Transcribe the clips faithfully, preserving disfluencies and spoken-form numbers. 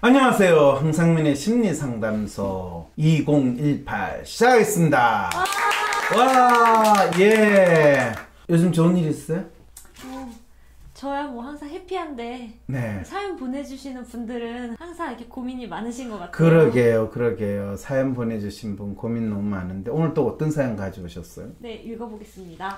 안녕하세요. 황상민의 심리상담소 이천십팔 시작하겠습니다. 와, 예. 요즘 좋은 일 있어요? 어, 저야 뭐 항상 해피한데 네. 사연 보내주시는 분들은 항상 이렇게 고민이 많으신 것 같아요. 그러게요, 그러게요. 사연 보내주신 분 고민 너무 많은데 오늘 또 어떤 사연 가져오셨어요? 네, 읽어보겠습니다.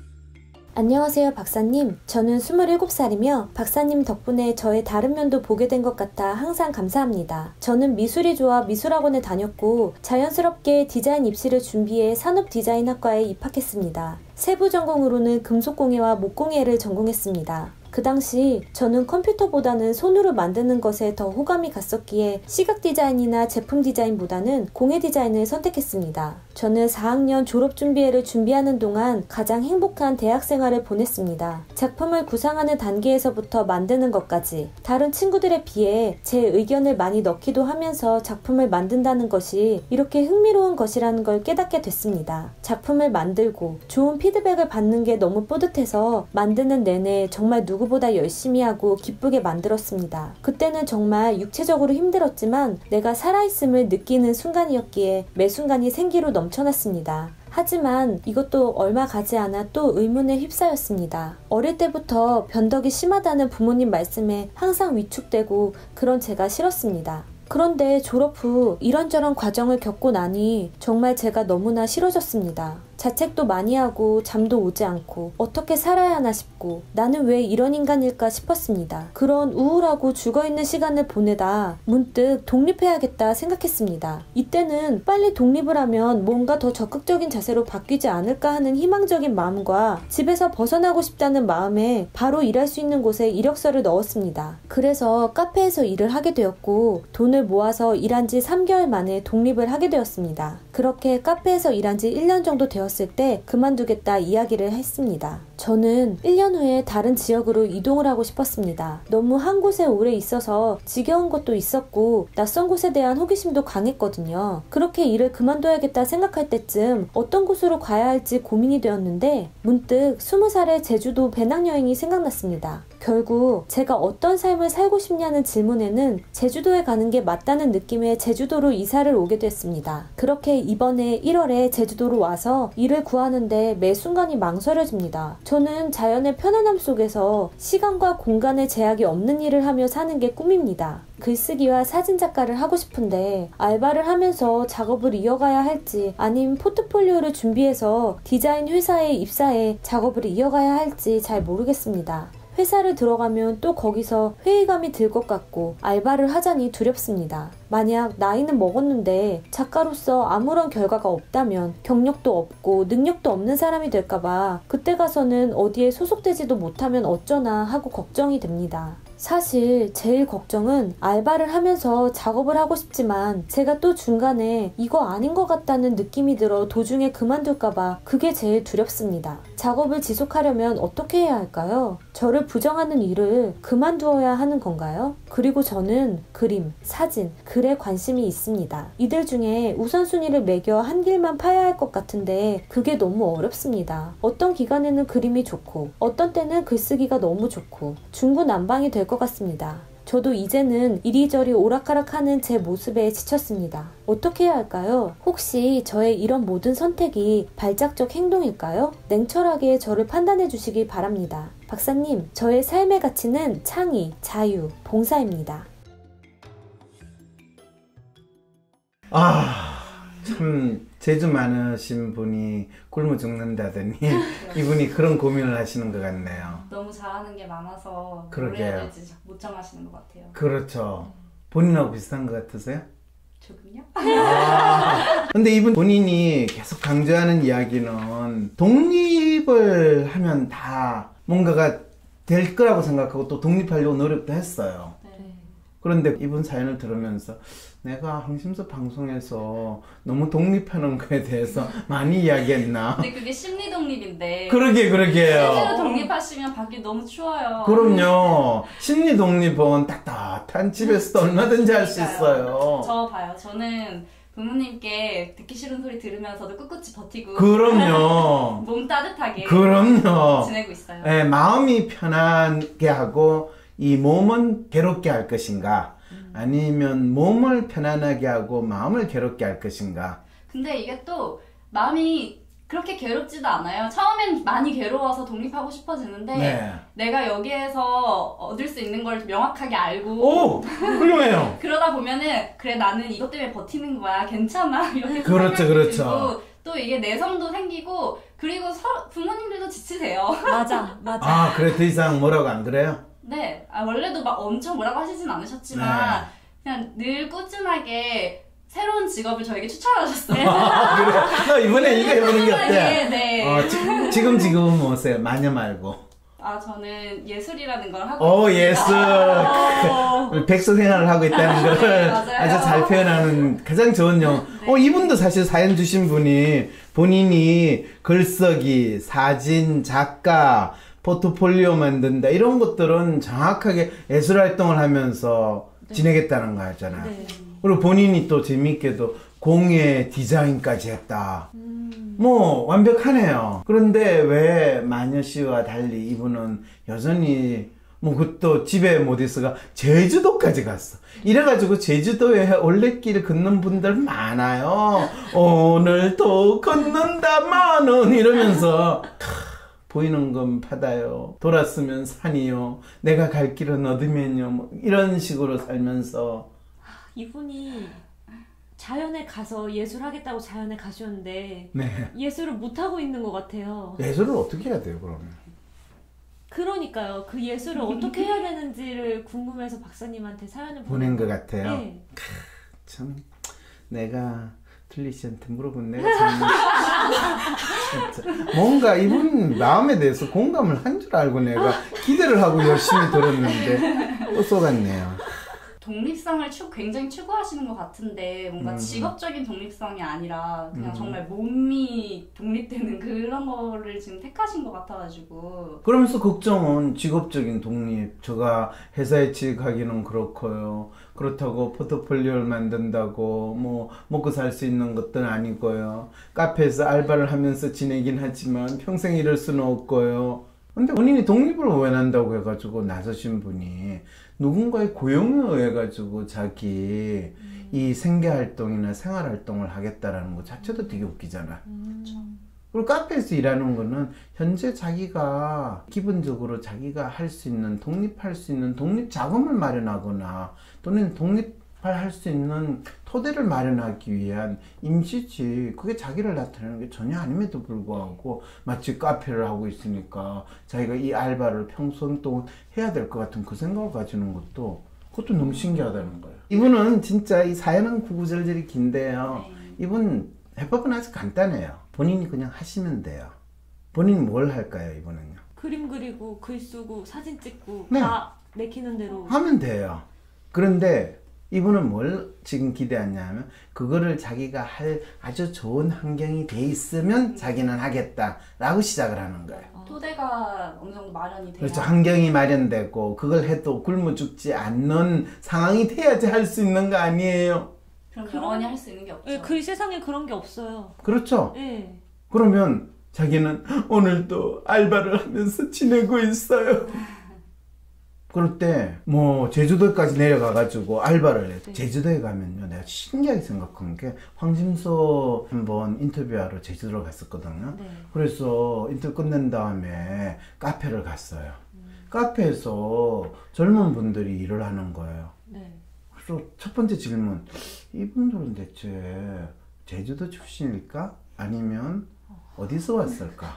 안녕하세요 박사님. 저는 스물일곱 살이며 박사님 덕분에 저의 다른 면도 보게 된 것 같아 항상 감사합니다. 저는 미술이 좋아 미술학원에 다녔고 자연스럽게 디자인 입시를 준비해 산업디자인학과에 입학했습니다. 세부 전공으로는 금속공예와 목공예를 전공했습니다. 그 당시 저는 컴퓨터보다는 손으로 만드는 것에 더 호감이 갔었기에 시각 디자인이나 제품 디자인보다는 공예 디자인을 선택했습니다. 저는 사 학년 졸업준비회를 준비하는 동안 가장 행복한 대학 생활을 보냈습니다. 작품을 구상하는 단계에서부터 만드는 것까지 다른 친구들에 비해 제 의견을 많이 넣기도 하면서 작품을 만든다는 것이 이렇게 흥미로운 것이라는 걸 깨닫게 됐습니다. 작품을 만들고 좋은 피드백을 받는 게 너무 뿌듯해서 만드는 내내 정말 누구보다 열심히 하고 기쁘게 만들었습니다. 그때는 정말 육체적으로 힘들었지만 내가 살아있음을 느끼는 순간이었기에 매 순간이 생기로 넘쳐났습니다. 하지만 이것도 얼마 가지 않아 또 의문에 휩싸였습니다. 어릴 때부터 변덕이 심하다는 부모님 말씀에 항상 위축되고 그런 제가 싫었습니다. 그런데 졸업 후 이런저런 과정을 겪고 나니 정말 제가 너무나 싫어졌습니다. 자책도 많이 하고 잠도 오지 않고 어떻게 살아야 하나 싶고 나는 왜 이런 인간일까 싶었습니다. 그런 우울하고 죽어있는 시간을 보내다 문득 독립해야겠다 생각했습니다. 이때는 빨리 독립을 하면 뭔가 더 적극적인 자세로 바뀌지 않을까 하는 희망적인 마음과 집에서 벗어나고 싶다는 마음에 바로 일할 수 있는 곳에 이력서를 넣었습니다. 그래서 카페에서 일을 하게 되었고 돈을 모아서 일한 지 삼 개월 만에 독립을 하게 되었습니다. 그렇게 카페에서 일한 지 일 년 정도 되었습니다. 때 그만두겠다 이야기를 했습니다. 저는 일 년 후에 다른 지역으로 이동을 하고 싶었습니다. 너무 한 곳에 오래 있어서 지겨운 것도 있었고 낯선 곳에 대한 호기심도 강했거든요. 그렇게 일을 그만둬야겠다 생각할 때쯤 어떤 곳으로 가야 할지 고민이 되었는데 문득 스무 살의 제주도 배낭여행이 생각났습니다. 결국 제가 어떤 삶을 살고 싶냐는 질문에는 제주도에 가는 게 맞다는 느낌에 제주도로 이사를 오게 됐습니다. 그렇게 이번에 일월에 제주도로 와서 일을 구하는데 매 순간이 망설여집니다. 저는 자연의 편안함 속에서 시간과 공간의 제약이 없는 일을 하며 사는 게 꿈입니다. 글쓰기와 사진작가를 하고 싶은데 알바를 하면서 작업을 이어가야 할지 아님 포트폴리오를 준비해서 디자인 회사에 입사해 작업을 이어가야 할지 잘 모르겠습니다. 회사를 들어가면 또 거기서 회의감이 들 것 같고 알바를 하자니 두렵습니다. 만약 나이는 먹었는데 작가로서 아무런 결과가 없다면 경력도 없고 능력도 없는 사람이 될까봐 그때 가서는 어디에 소속되지도 못하면 어쩌나 하고 걱정이 됩니다. 사실 제일 걱정은 알바를 하면서 작업을 하고 싶지만 제가 또 중간에 이거 아닌 것 같다는 느낌이 들어 도중에 그만둘까봐 그게 제일 두렵습니다. 작업을 지속하려면 어떻게 해야 할까요? 저를 부정하는 일을 그만두어야 하는 건가요? 그리고 저는 그림, 사진, 글에 관심이 있습니다. 이들 중에 우선순위를 매겨 한 길만 파야 할 것 같은데 그게 너무 어렵습니다. 어떤 기간에는 그림이 좋고 어떤 때는 글쓰기가 너무 좋고 중구난방이 될 것 같습니다. 저도 이제는 이리저리 오락가락하는 제 모습에 지쳤습니다. 어떻게 해야 할까요? 혹시 저의 이런 모든 선택이 발작적 행동일까요? 냉철하게 저를 판단해 주시기 바랍니다. 박사님, 저의 삶의 가치는 창의, 자유, 봉사입니다. 아, 참 재주 많으신 분이 굶어 죽는다더니 이분이 그런 고민을 하시는 것 같네요. 너무 잘하는 게 많아서 뭘 그러게요. 해야 될지 못 정하시는 것 같아요. 그렇죠. 본인하고 비슷한 것 같으세요? 조금요? 아, 근데 이분 본인이 계속 강조하는 이야기는 독립을 하면 다 뭔가가 될 거라고 생각하고 또 독립하려고 노력도 했어요. 네. 그런데 이분 사연을 들으면서 내가 항심서 방송에서 너무 독립하는 거에 대해서 많이 이야기했나? 근데 그게 심리 독립인데. 그러게, 그러게요. 실제로 독립하시면 밖이 너무 추워요. 그럼요. 심리 독립은 따뜻한 집에서도 얼마든지 할 수 있어요. 저 봐요. 저는 부모님께 듣기 싫은 소리 들으면서도 꿋꿋이 버티고. 그럼요. 몸 따뜻하게. 그럼요. 지내고 있어요. 네, 마음이 편하게 하고 이 몸은 괴롭게 할 것인가. 음. 아니면 몸을 편안하게 하고 마음을 괴롭게 할 것인가? 근데 이게 또 마음이 그렇게 괴롭지도 않아요. 처음엔 많이 괴로워서 독립하고 싶어지는데 네. 내가 여기에서 얻을 수 있는 걸 명확하게 알고 오! 훌륭해요. 그러다 보면은 그래 나는 이것 때문에 버티는 거야 괜찮아 이렇게 그렇죠, 생각이 그렇죠. 들고 또 이게 내성도 생기고 그리고 서, 부모님들도 지치세요. 맞아, 맞아. 아, 그래 더 이상 뭐라고 안 그래요? 네, 아, 원래도 막 엄청 뭐라고 하시진 않으셨지만 네. 그냥 늘 꾸준하게 새로운 직업을 저에게 추천하셨어요. 아, 그래. 나 이번에 이거 해보는 게 어때? 네, 네. 어, 지, 지금 지금 뭐세요? 마녀 말고. 아 저는 예술이라는 걸 하고 오, 있습니다. 예술. 어. 백수 생활을 하고 있다는 걸 네, 맞아요. 아주 잘 표현하는 가장 좋은 영어. 어, 이분도 사실 사연 주신 분이 본인이 글쓰기, 사진, 작가, 포트폴리오 만든다 이런 것들은 정확하게 예술 활동을 하면서 네. 지내겠다는 거 하잖아요. 네. 그리고 본인이 또 재밌게도 공예 디자인까지 했다. 음. 뭐 완벽하네요. 그런데 왜 마녀 씨와 달리 이분은 여전히 뭐 그것도 집에 못 있어가 제주도까지 갔어. 이래가지고 제주도에 올레길 걷는 분들 많아요. 오늘도 걷는다마는 이러면서 캬, 보이는 건 바다요. 돌았으면 산이요. 내가 갈 길은 얻으면요. 뭐 이런 식으로 살면서 이분이 자연에 가서 예술하겠다고 자연에 가셨는데 네. 예술을 못하고 있는 것 같아요. 예술을 어떻게 해야 돼요, 그러면? 그러니까요. 그 예술을 어떻게 해야 되는지를 궁금해서 박사님한테 사연을 보낸 것 같아요. 네. 참 내가 틀리 씨한테 물어본 내가 참 진짜 뭔가 이분 마음에 대해서 공감을 한 줄 알고 내가 기대를 하고 열심히 들었는데 또 속았네요. 독립성을 추, 굉장히 추구하시는 것 같은데 뭔가 음. 직업적인 독립성이 아니라 그냥 음. 정말 몸이 독립되는 그런 거를 지금 택하신 것 같아가지고 그러면서 걱정은 직업적인 독립. 제가 회사에 취직하기는 그렇고요. 그렇다고 포트폴리오를 만든다고 뭐 먹고 살 수 있는 것도 아니고요. 카페에서 알바를 하면서 지내긴 하지만 평생 이럴 수는 없고요. 근데 본인이 독립을 원한다고 해가지고 나서신 분이 누군가의 고용에 의해 가지고 자기 음. 이 생계활동이나 생활활동을 하겠다라는 것 자체도 되게 웃기잖아. 음. 그리고 카페에서 일하는 거는 현재 자기가 기본적으로 자기가 할 수 있는 독립할 수 있는 독립 자금을 마련하거나 또는 독립할 수 있는 토대를 마련하기 위한 임시지. 그게 자기를 나타내는 게 전혀 아님에도 불구하고 마치 카페를 하고 있으니까 자기가 이 알바를 평생 동안 해야 될 것 같은 그 생각을 가지는 것도 그것도 너무 신기하다는 거예요. 이분은 진짜 이 사연은 구구절절이 긴데요. 네. 이분 해법은 아주 간단해요. 본인이 그냥 하시면 돼요. 본인이 뭘 할까요, 이분은요? 그림 그리고 글 쓰고 사진 찍고 네. 다 내키는 대로 하면 돼요. 그런데 이분은 뭘 지금 기대하냐면 그거를 자기가 할 아주 좋은 환경이 돼 있으면 자기는 하겠다라고 시작을 하는 거예요. 토대가 어느 정도 마련이 돼야 그렇죠. 환경이 마련되고 그걸 해도 굶어 죽지 않는 상황이 돼야지 할 수 있는 거 아니에요. 그럼 영원히 할 수 있는 게 없죠. 네, 그 세상에 그런 게 없어요. 그렇죠. 네. 그러면 자기는 오늘도 알바를 하면서 지내고 있어요. 그럴 때 뭐 제주도까지 내려가가지고 알바를 해. 네. 제주도에 가면요, 내가 신기하게 생각한 게 황심소 한번 인터뷰하러 제주도로 갔었거든요. 네. 그래서 인터뷰 끝낸 다음에 카페를 갔어요. 음. 카페에서 젊은 분들이 일을 하는 거예요. 네. 그래서 첫 번째 질문, 이분들은 대체 제주도 출신일까? 아니면 어디서 왔을까?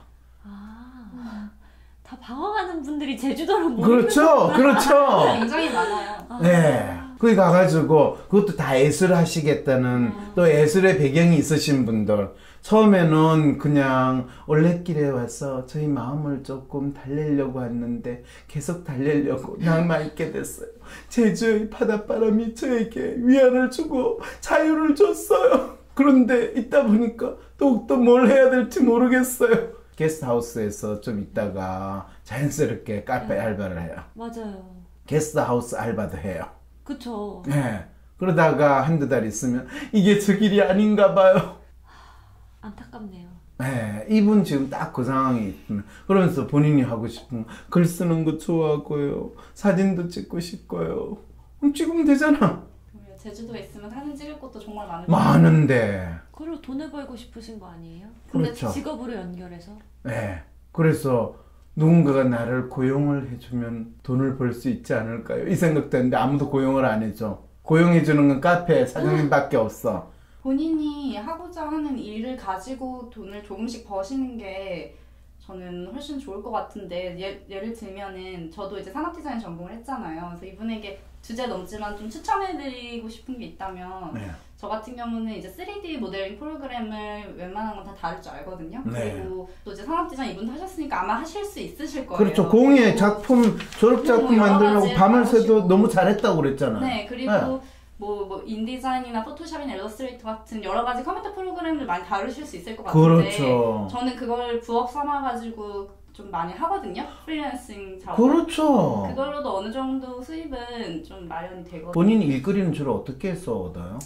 아, 다 방황하는 분들이 제주도를 모르는 그렇죠, 그렇죠. 굉장히 많아요. 아. 네. 거기 가가지고 그것도 다 예술을 하시겠다는 또 예술의 배경이 있으신 분들. 처음에는 그냥 올레길에 와서 저희 마음을 조금 달래려고 왔는데 계속 달래려고 낭만 있게 됐어요. 제주의 바닷바람이 저에게 위안을 주고 자유를 줬어요. 그런데 있다 보니까 더욱더 뭘 해야 될지 모르겠어요. 게스트하우스에서 좀 있다가 자연스럽게 카페 알바를 해요. 맞아요. 게스트하우스 알바도 해요. 그쵸. 네. 그러다가 한두 달 있으면 이게 저 길이 아닌가 봐요. 안타깝네요. 네, 이분 지금 딱 그 상황이 있구나. 그러면서 본인이 하고 싶은 글 쓰는 거 좋아하고요. 사진도 찍고 싶고요. 그럼 찍으면 되잖아. 제주도에 있으면 사진 찍을 곳도 정말 많을 많은데. 그리고 돈을 벌고 싶으신 거 아니에요? 그렇죠. 직업으로 연결해서. 네. 그래서 누군가가 나를 고용을 해주면 돈을 벌 수 있지 않을까요? 이 생각도 했는데 아무도 고용을 안 해줘. 고용해주는 건 카페 사장님밖에 없어. 본인이 하고자 하는 일을 가지고 돈을 조금씩 버시는 게 저는 훨씬 좋을 것 같은데, 예, 예를 들면은 저도 이제 산업디자인 전공을 했잖아요. 그래서 이분에게 주제 넘지만 좀 추천해드리고 싶은 게 있다면 네. 저 같은 경우는 이제 쓰리디 모델링 프로그램을 웬만한 건 다 다룰 줄 알거든요. 네. 그리고 또 이제 산업디자인 이분도 하셨으니까 아마 하실 수 있으실 거예요. 그렇죠. 공예 그리고 작품, 졸업작품 뭐 여러 만들려고 가지 밤을 새도 하시고. 너무 잘했다고 그랬잖아요. 네, 그리고 네. 뭐, 뭐 인디자인이나 포토샵이나 일러스트레이터 같은 여러 가지 컴퓨터 프로그램을 많이 다루실 수 있을 것 같은데 그렇죠. 저는 그걸 부업 삼아가지고 좀 많이 하거든요. 프리랜싱 작업. 그렇죠. 그걸로도 어느 정도 수입은 좀 마련이 되거든요. 본인 일거리는 주로 어떻게 해서 얻어요?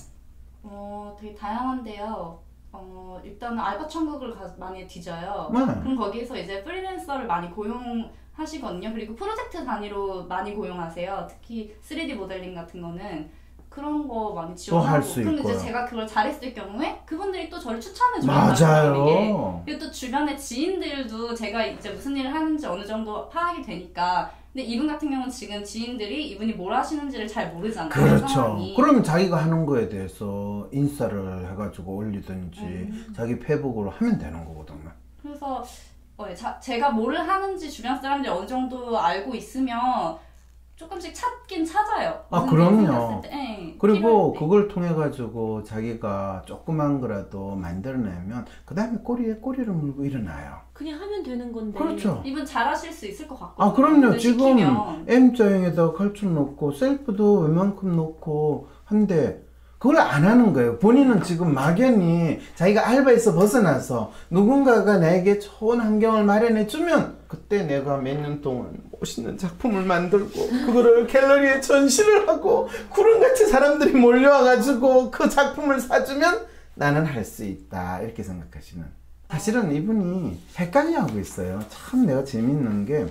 어, 되게 다양한데요. 어, 일단은 알바 천국을 가, 많이 뒤져요. 네. 그럼 거기서 이제 프리랜서를 많이 고용하시거든요. 그리고 프로젝트 단위로 많이 고용하세요. 특히 쓰리디 모델링 같은 거는 그런 거 많이 할 지원하고. 수 그럼 있고요. 이제 제가 그걸 잘했을 경우에 그분들이 또 저를 추천해줘요. 이게. 맞아요. 그리고 또 주변의 지인들도 제가 이제 무슨 일을 하는지 어느 정도 파악이 되니까. 근데 이분 같은 경우는 지금 지인들이 이분이 뭘 하시는지를 잘 모르잖아요. 그렇죠. 상황이. 그러면 자기가 하는 거에 대해서 인스타를 해가지고 올리든지 음. 자기 페북으로 하면 되는 거거든요. 그래서 어, 자, 제가 뭐를 하는지 주변 사람들이 어느 정도 알고 있으면 조금씩 찾긴 찾아요. 아, 무슨 일이 그럼요. 생겼을 때, 예, 그리고 필요할 때. 그걸 통해 가지고 자기가 조그만 거라도 만들어내면 그 다음에 꼬리에 꼬리를 물고 일어나요. 그냥 하면 되는 건데. 그렇죠. 이분 잘하실 수 있을 것 같거든요. 아 그럼요. 근데 지금 시키면. M자형에다가 칼춤 넣고 셀프도 웬만큼 넣고 한데 그걸 안 하는 거예요. 본인은 지금 막연히 자기가 알바에서 벗어나서 누군가가 내게 좋은 환경을 마련해 주면 그때 내가 몇 년 동안 멋있는 작품을 만들고 그거를 갤러리에 전시를 하고 구름같이 사람들이 몰려와가지고 그 작품을 사주면 나는 할 수 있다 이렇게 생각하시는. 사실은 이분이 헷갈려하고 있어요. 참 내가 재밌는 게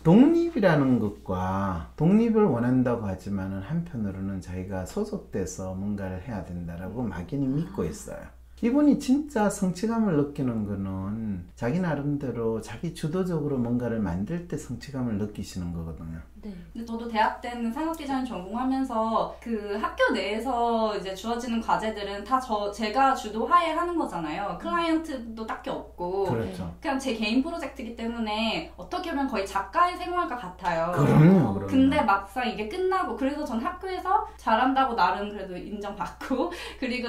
독립이라는 것과 독립을 원한다고 하지만은 한편으로는 자기가 소속돼서 뭔가를 해야 된다라고 막연히 믿고 있어요. 이분이 진짜 성취감을 느끼는 거는 자기 나름대로 자기 주도적으로 뭔가를 만들 때 성취감을 느끼시는 거거든요. 네. 근데 저도 대학 때는 산업디자인 전공하면서 그 학교 내에서 이제 주어지는 과제들은 다 저 제가 주도하에 하는 거잖아요. 클라이언트도 딱히 없고 그렇죠. 그냥 제 개인 프로젝트이기 때문에 어떻게 보면 거의 작가의 생활과 같아요. 그럼요, 그럼요. 근데 막상 이게 끝나고 그래서 전 학교에서 잘한다고 나름 그래도 인정받고 그리고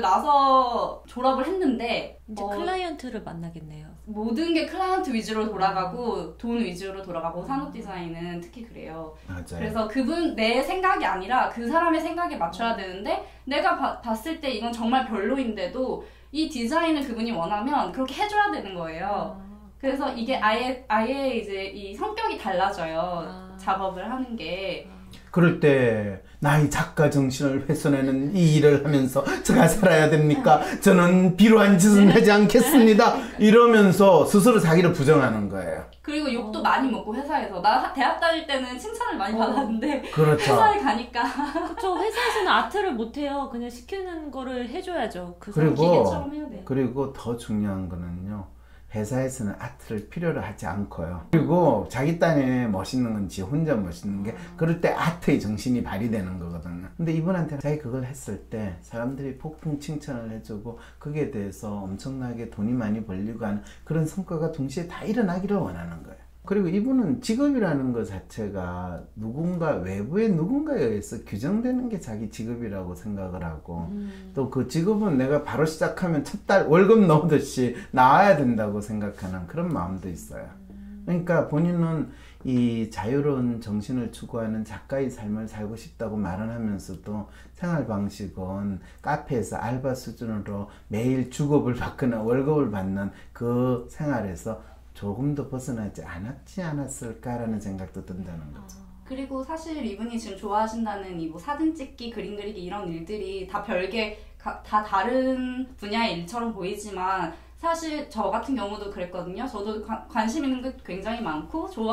나서 졸업을 했는데 이제 어, 클라이언트를 만나겠네요. 모든 게 클라이언트 위주로 돌아가고 돈 위주로 돌아가고 산업 디자인은 특히 그래요. 맞아요. 그래서 그분 내 생각이 아니라 그 사람의 생각에 맞춰야 되는데 내가 바, 봤을 때 이건 정말 별로인데도 이 디자인을 그분이 원하면 그렇게 해줘야 되는 거예요. 그래서 이게 아예 아예 이제 이 성격이 달라져요. 아. 작업을 하는 게. 그럴 때 나의 작가 정신을 훼손하는 이 일을 하면서 제가 살아야 됩니까? 저는 비루한 짓은 하지 않겠습니다. 이러면서 스스로 자기를 부정하는 거예요. 그리고 욕도 어. 많이 먹고 회사에서 나 대학 다닐 때는 칭찬을 많이 어. 받았는데 그렇죠. 회사에 가니까 그쵸. 회사에서는 아트를 못해요. 그냥 시키는 거를 해줘야죠. 그 사람 그리고 기계처럼 해야 돼요. 그리고 더 중요한 거는요. 회사에서는 아트를 필요로 하지 않고요. 그리고 자기 딴에 멋있는 건 지 혼자 멋있는 게 그럴 때 아트의 정신이 발휘되는 거거든요. 근데 이분한테는 자기 그걸 했을 때 사람들이 폭풍 칭찬을 해주고 거기에 대해서 엄청나게 돈이 많이 벌리고 하는 그런 성과가 동시에 다 일어나기를 원하는 거예요. 그리고 이분은 직업이라는 것 자체가 누군가 외부의 누군가에 의해서 규정되는 게 자기 직업이라고 생각을 하고 음. 또 그 직업은 내가 바로 시작하면 첫 달 월급 넣듯이 나와야 된다고 생각하는 그런 마음도 있어요. 그러니까 본인은 이 자유로운 정신을 추구하는 작가의 삶을 살고 싶다고 말은 하면서도 생활 방식은 카페에서 알바 수준으로 매일 주급을 받거나 월급을 받는 그 생활에서 조금 더 벗어나지 않았지 않았을까라는 생각도 든다는 거죠. 그리고 사실 이분이 지금 좋아하신다는 이 뭐 사진 찍기, 그림 그리기 이런 일들이 다 별개, 가, 다 다른 분야의 일처럼 보이지만 사실 저 같은 경우도 그랬거든요. 저도 관, 관심 있는 게 굉장히 많고 좋아,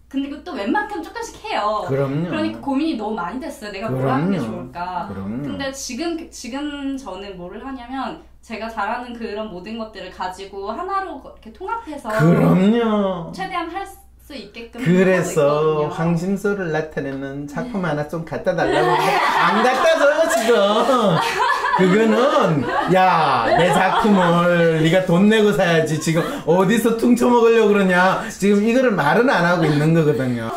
근데 또 웬만큼 조금씩 해요. 그럼요. 그러니까 고민이 너무 많이 됐어요. 내가 뭘 하는 게 좋을까. 그럼요. 근데 지금 지금 저는 뭐를 하냐면 제가 잘하는 그런 모든 것들을 가지고 하나로 이렇게 통합해서 그럼요. 최대한 할 수 있게끔 그래서 하고 황심소를 나타내는 작품 하나 좀 갖다 달라고 하는데 안 갖다 줘요 지금. 그거는 야 내 작품을 네가 돈 내고 사야지 지금 어디서 퉁쳐먹으려고 그러냐 지금 이거를 말은 안 하고 있는 거거든요.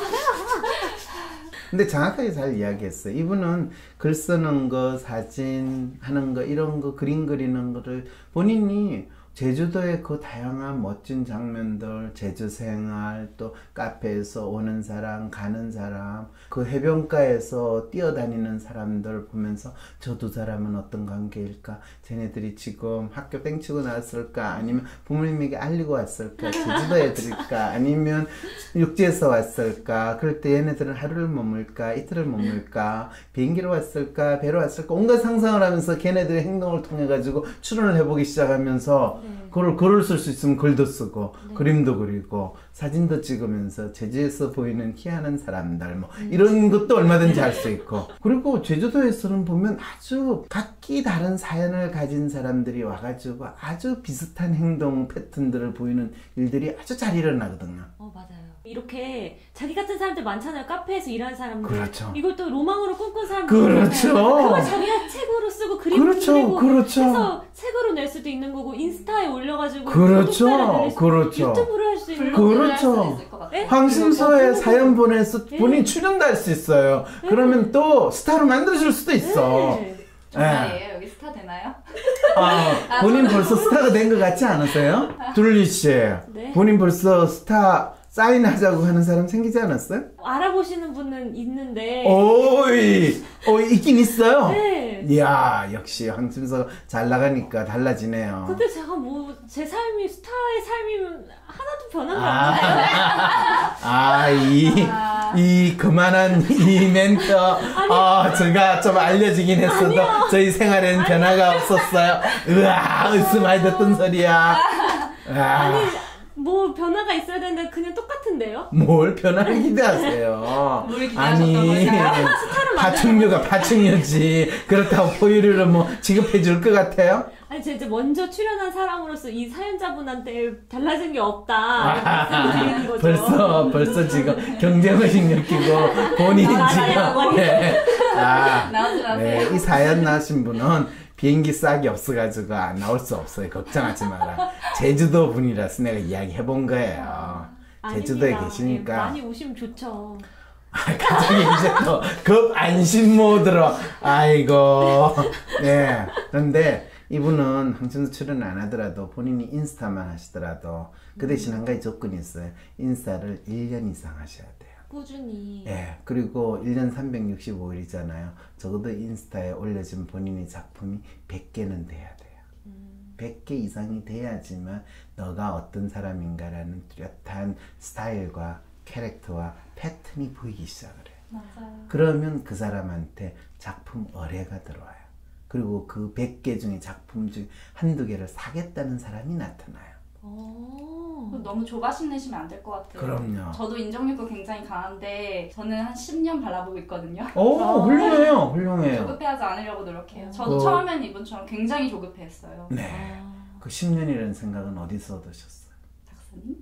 근데 정확하게 잘 이야기했어요. 이분은 글 쓰는 거, 사진 하는 거, 이런 거, 그림 그리는 거를 본인이 제주도의 그 다양한 멋진 장면들, 제주 생활, 또 카페에서 오는 사람, 가는 사람, 그 해변가에서 뛰어다니는 사람들 보면서 저 두 사람은 어떤 관계일까? 쟤네들이 지금 학교 땡치고 나왔을까? 아니면 부모님에게 알리고 왔을까? 제주도 애들일까? 아니면 육지에서 왔을까? 그럴 때 얘네들은 하루를 머물까? 이틀을 머물까? 비행기로 왔을까? 배로 왔을까? 온갖 상상을 하면서 걔네들의 행동을 통해 가지고 추론을 해보기 시작하면서 네. 글을, 글을 쓸 수 있으면 글도 쓰고 네. 그림도 그리고 사진도 찍으면서 제주에서 보이는 희한한 사람들 뭐 이런 것도 얼마든지 할 수 있고 그리고 제주도에서는 보면 아주 각기 다른 사연을 가진 사람들이 와가지고 아주 비슷한 행동 패턴들을 보이는 일들이 아주 잘 일어나거든요. 어 맞아요. 이렇게 자기 같은 사람들 많잖아요. 카페에서 일하는 사람들. 그렇죠. 이걸 또 로망으로 꿈꾼 사람들. 그렇죠. 그걸 자기가 책으로 쓰고 그림 그렇죠. 그리고 그렇죠. 해서 책으로 낼 수도 있는 거고 인스타에 올려가지고 그렇죠. 구독자를 늘릴 수- 그렇죠. 유튜브로 할 수 있는 블로그를 그렇죠. 할 수도 있을 것 같아요. 네? 황심소에 어, 사연 보내서 네. 본인 출연도 할 수 있어요. 그러면 또 스타로 만들어줄 수도 있어. 네. 정말이에요? 여기 스타 되나요? 아, 본인 벌써 스타가 된 것 같지 않으세요? 둘리 씨, 네. 본인 벌써 스타 사인하자고 하는 사람 생기지 않았어요? 알아보시는 분은 있는데 오이, 어, 있긴 있어요? 네. 이야, 역시 황심서 잘 나가니까 달라지네요. 근데 제가 뭐 제 삶이 스타의 삶이면 하나도 변한 게 없는데 아, 아, 이, 아. 이 그만한 이 멘트, 아, 제가 좀 알려지긴 했어도 아니요. 저희 생활에는 변화가 없었어요. 으아, 으스 많이 듣던 소리야. 아니 아, 뭐 변화가 있어야 되는데 그냥 똑같은데요? 뭘 변화를 기대하세요? 뭘 기대하셨던 아니, 거죠? 파충류가 파충류지. 그렇다고 포유류를 뭐 지급해 줄 것 같아요? 아니 제가 이제 먼저 출연한 사람으로서 이 사연자분한테 달라진 게 아, 없다 말씀드리는 거죠. 벌써 벌써 지금 경쟁의식 느끼고 본인 지금 네. 아, 나오지 마세요. 네, 이 사연 나신 분은 비행기 싹이 없어가지고 안 나올 수 없어요. 걱정하지 마라. 제주도 분이라서 내가 이야기해 본 거예요. 제주도에 아닙니다. 계시니까. 예, 많이 오시면 좋죠. 아, 갑자기 이제 또 급 안심 모드로 아이고. 네. 그런데 이분은 황심소 출연 안 하더라도 본인이 인스타만 하시더라도 그 대신 한 가지 조건이 있어요. 인스타를 일 년 이상 하셔야 돼요. 꾸준히. 예. 그리고 일 년 삼백육십오 일이잖아요. 적어도 인스타에 올려진 본인의 작품이 백 개는 돼야 돼요. 음. 백 개 이상이 돼야지만 너가 어떤 사람인가라는 뚜렷한 스타일과 캐릭터와 패턴이 보이기 시작을 해요. 맞아요. 그러면 그 사람한테 작품 의뢰가 들어와요. 그리고 그 백 개 중에 작품 중 한두 개를 사겠다는 사람이 나타나요. 오. 너무 조바심 내시면 안 될 것 같아요. 그럼요. 저도 인정욕구 굉장히 강한데 저는 한 십 년 바라보고 있거든요. 오, 아. 훌륭해요. 훌륭해요. 조급해하지 않으려고 노력해요. 저도 그- 처음엔 이분처럼 굉장히 조급했어요. 네. 아. 그 십 년이라는 생각은 어디서 얻으셨어요? 작사님?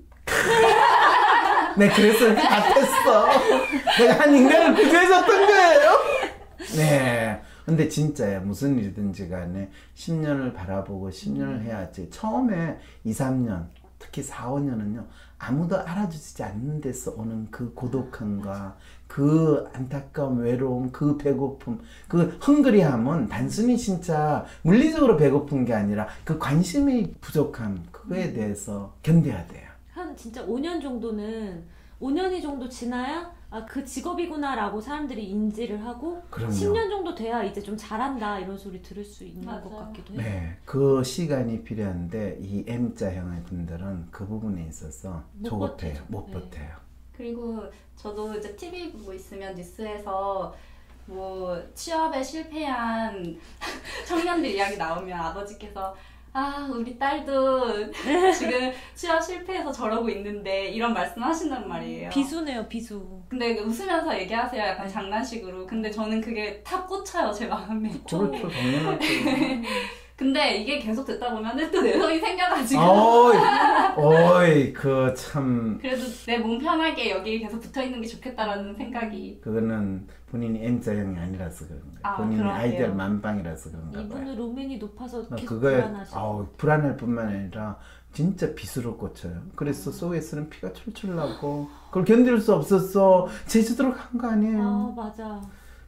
네, 그래서 이렇게 같았어. 내가 한 인간을 구조해줬던 거예요. 네. 근데 진짜야. 무슨 일이든지 간에 십 년을 바라보고 십 년을 해야지. 처음에 이, 삼 년, 특히 사, 오 년은요. 아무도 알아주지 않는 데서 오는 그 고독함과 그 안타까움, 외로움, 그 배고픔, 그 헝그리함은 단순히 진짜 물리적으로 배고픈 게 아니라 그 관심이 부족함, 그거에 대해서 견뎌야 돼요. 한 진짜 오 년 정도는 오 년이 정도 지나야 아, 그 직업이구나라고 사람들이 인지를 하고 그럼요. 십 년 정도 돼야 이제 좀 잘한다 이런 소리 들을 수 있는 맞아요. 것 같기도 해요. 네, 그 시간이 필요한데 이 M자형의 분들은 그 부분에 있어서 못 조급해요. 버티죠. 못 네. 버텨요. 그리고 저도 이제 티비 보고 있으면 뉴스에서 뭐 취업에 실패한 청년들 이야기 나오면 아버지께서 아 아 우리 딸도 지금 취업 실패해서 저러고 있는데 이런 말씀 하신단 말이에요. 비수네요, 비수. 근데 웃으면서 얘기하세요. 약간 장난식으로. 근데 저는 그게 탁 꽂혀요, 제 마음에. 그렇죠, 당연하죠. 근데 이게 계속 듣다 보면 또 내성이 생겨가지고. 어이, 어이, 그 참. 그래도 내 몸 편하게 여기 계속 붙어 있는 게 좋겠다라는 생각이. 그거는 본인이 M자형이 아니라서 그런가. 아, 본인이 그러게요. 아이디얼 만빵이라서 그런가 봐요. 이분은 로맨이 높아서 어, 계속 그거에 불안하죠. 어, 불안할 뿐만 아니라 진짜 비수로 꽂혀요. 그래서 속에서는 피가 철철 나고 그걸 견딜 수 없었어. 제주도로 간 거 아니에요. 아, 맞아.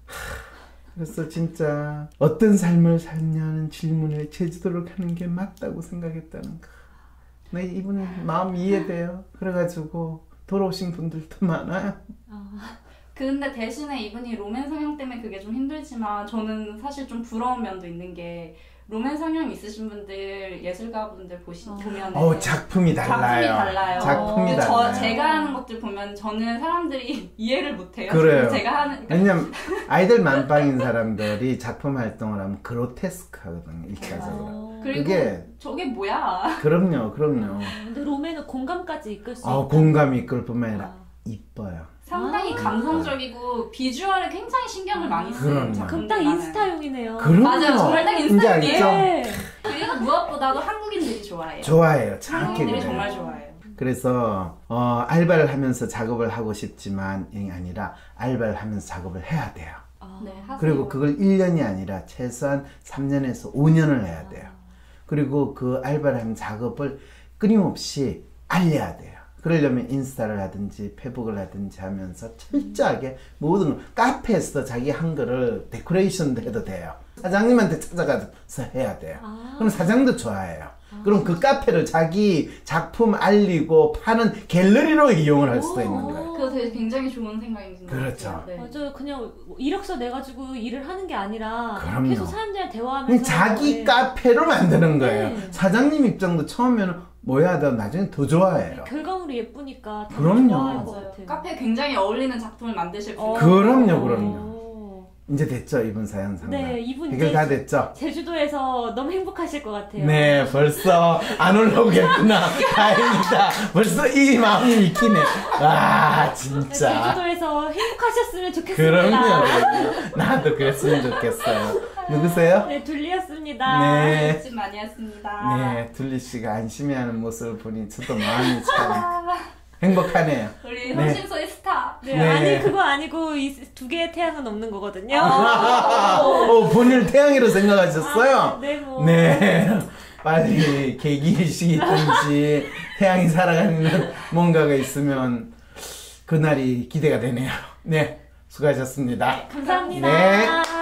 그래서 진짜 어떤 삶을 살냐는 질문에 제주도로 가는 게 맞다고 생각했다는 거. 네, 이분 마음 이해돼요. 그래가지고 돌아오신 분들도 많아요. 아, 근데 대신에 이분이 로맨 성향 때문에 그게 좀 힘들지만 저는 사실 좀 부러운 면도 있는 게 로맨 성향 있으신 분들 예술가 분들 보시 어. 보면 어, 작품이 달라요. 작품이 달라요. 작품이 어. 달라요. 저 제가 하는 것들 보면 저는 사람들이 이해를 못해요. 그래요. 제가 하는 그러니까 왜냐면 아이들 만빵인 사람들이 작품 활동을 하면 그로테스크하거든요. 일차적으로. 어. 그리고 그게 저게 뭐야? 그럼요, 그럼요. 근데 로맨은 공감까지 이끌 수 어, 있다. 공감이 이끌 뿐만 아니라 아. 이뻐요. 상당히 아. 감성적이고 비주얼에 굉장히 신경을 많이 쓰는 그럼요. 작품들 그럼 딱 많아요. 인스타용이네요. 그럼요. 맞아요. 정말 딱 인스타용이에요. 이제 알죠? 예. 그리고 무엇보다도 한국인들이 좋아해요. 좋아해요. 정확히 한국인들이 그래요. 정말 좋아해요. 그래서 어, 알바를 하면서 작업을 하고 싶지만 이 아니라 알바를 하면서 작업을 해야 돼요. 아. 네, 하세요. 그리고 그걸 일 년이 아니라 최소한 삼 년에서 오 년을 해야 돼요. 그리고 그 알바를 하면 작업을 끊임없이 알려야 돼요. 그러려면 인스타를 하든지 페북을 하든지 하면서 철저하게 모든 걸 카페에서 자기 한 거를 데코레이션도 해도 돼요. 사장님한테 찾아가서 해야 돼요. 아. 그럼 사장도 좋아해요. 그럼 그 카페를 자기 작품 알리고 파는 갤러리로 이용을 할 수도 있는 거예요. 그거 되게 굉장히 좋은 생각인 것 그렇죠. 같아요. 네. 맞아요. 그냥 이력서 내가지고 일을 하는 게 아니라 그럼요. 계속 사람들이랑 그냥 대화하면서 자기 네. 카페로 만드는 거예요. 네. 사장님 입장도 처음에는 뭐야 하다가 나중에 더 좋아해요. 결과물이 예쁘니까 더 그럼요. 좋아할 것 맞아요. 같아요. 카페에 굉장히 어울리는 작품을 만드실 수 어. 있어요. 그럼요, 그럼요. 어. 이제 됐죠, 이분 사연 상담. 네, 이분 해결 이제 다 됐죠? 제주도에서 너무 행복하실 것 같아요. 네, 벌써 안 올라오겠구나. 다행이다. 벌써 이 마음이 있기네. 와, 진짜. 제주도에서 행복하셨으면 좋겠습니다. 그럼요, 그럼요. 나도 그랬으면 좋겠어요. 누구세요? 네, 둘리였습니다. 네. 수고 많이 했습니다. 네, 둘리 씨가 안심해하는 모습을 보니 저도 마음이 참 행복하네요. 우리 네. 흥심소의 스타. 네, 네. 아니 그거 아니고 이 두 개의 태양은 없는 거거든요. 어, 본인을 태양이로 생각하셨어요? 아, 네, 뭐. 네. 빨리 계기이시든지 태양이 살아가는 뭔가가 있으면 그날이 기대가 되네요. 네, 수고하셨습니다. 감사합니다. 네.